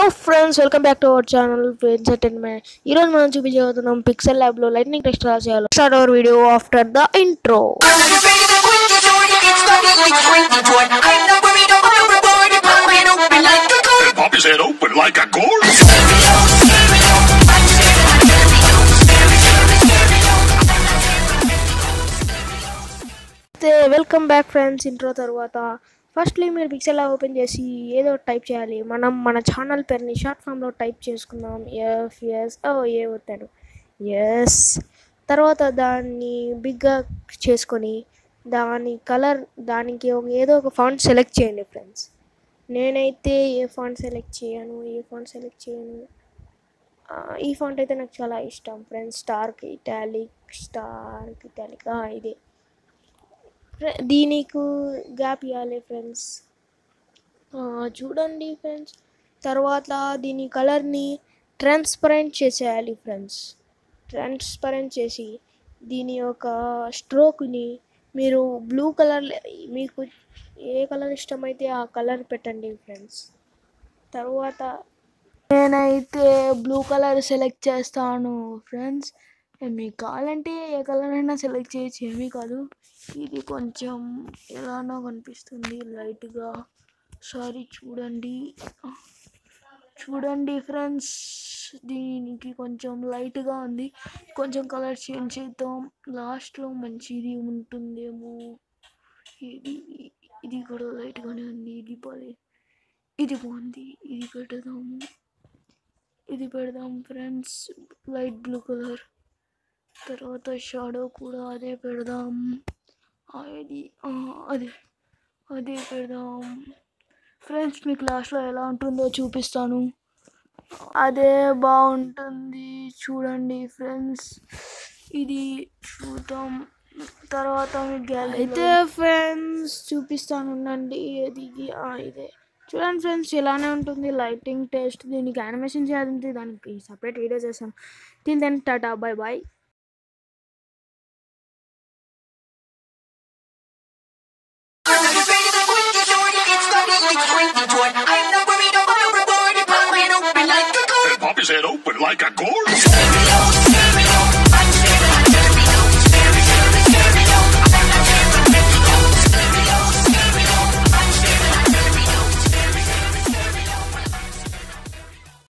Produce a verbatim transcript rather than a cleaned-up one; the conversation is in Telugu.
friends, welcome back to our channel Entertainment. ఈ రోజు మనం చూపించబోతున్నాం పిక్సెల్ ల్యాబ్ లో లైట్నింగ్ టెస్ట్ ఎలా చేయాలో. Start our video after the intro. Pop his head open like a gold. Welcome back friends. Intro తర్వాత ఫస్ట్లీ మీరు పిక్సెల్ ల్యాబ్ ఓపెన్ చేసి ఏదో టైప్ చేయాలి. మనం మన ఛానల్ పేరుని షార్ట్ ఫామ్లో టైప్ చేసుకుందాం. ఎఫ్ ఎస్ ఓ ఏ వస్తాను ఎస్. తర్వాత దాన్ని బిగ్గా చేసుకొని దాని కలర్ దానికి ఒక ఏదో ఒక ఫాంట్ సెలెక్ట్ చేయండి ఫ్రెండ్స్. నేనైతే ఏ ఫాంట్ సెలెక్ట్ చేయను ఏ ఫాంట్ సెలెక్ట్ చేయను ఈ ఫాంట్ అయితే నాకు చాలా ఇష్టం friends. Stark italic stark italic ఇదే. దీనికి గ్యాప్ ఇవ్వాలి ఫ్రెండ్స్. చూడండి ఫ్రెండ్స్. తర్వాత దీని కలర్ని ట్రాన్స్పరెంట్ చేసేయాలి ఫ్రెండ్స్. ట్రాన్స్పరెంట్ చేసి దీని యొక్క స్ట్రోక్ని మీరు బ్లూ కలర్, మీకు ఏ కలర్ ఇష్టమైతే ఆ కలర్ పెట్టండి ఫ్రెండ్స్. తర్వాత నేనైతే బ్లూ కలర్ సెలెక్ట్ చేస్తాను ఫ్రెండ్స్. మీకు కావాలంటే ఏ కలర్ అయినా సెలెక్ట్ చేయొచ్చు, ఏమీ కాదు. ఇది కొంచెం ఎలానో కనిపిస్తుంది లైట్గా. సారీ చూడండి చూడండి ఫ్రెండ్స్. దీనికి కొంచెం లైట్గా ఉంది. కొంచెం కలర్ చేంజ్ చేద్దాం. లాస్ట్లో మంచిది ఉంటుందేమో. ఇది ఇది కూడా లైట్గానే ఉంది. ఇది బాలే ఇది బాగుంది. ఇది పెడదాము ఇది పెడదాం ఫ్రెండ్స్. Light blue colour. తర్వాత షాడో కూడా అదే పెడదాం. అది అదే అదే పెడదాం ఫ్రెండ్స్. మీకు లాస్ట్లో ఎలా ఉంటుందో చూపిస్తాను. అదే బాగుంటుంది చూడండి ఫ్రెండ్స్. ఇది చూద్దాం తర్వాత మీకు గ్యాలరీ అయితే ఫ్రెండ్స్ చూపిస్తాను ఉండండి. అది ఇదే చూడండి ఫ్రెండ్స్. ఇలానే ఉంటుంది లైటింగ్ టెస్ట్. దీనికి యానిమేషన్ చేయాలంటే దానికి సపరేట్ వీడియో చేస్తాను. Till then tata bye bye. Pop his head open like a gold.